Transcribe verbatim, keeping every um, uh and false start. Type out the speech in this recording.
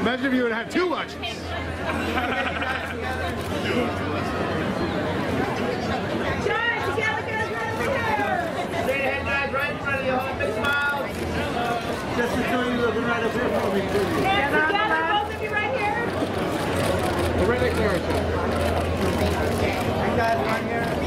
Imagine if you would have had two watches. Just to show you looking right up here for me. Hands together, both of you right here. We're right next to our I got one here.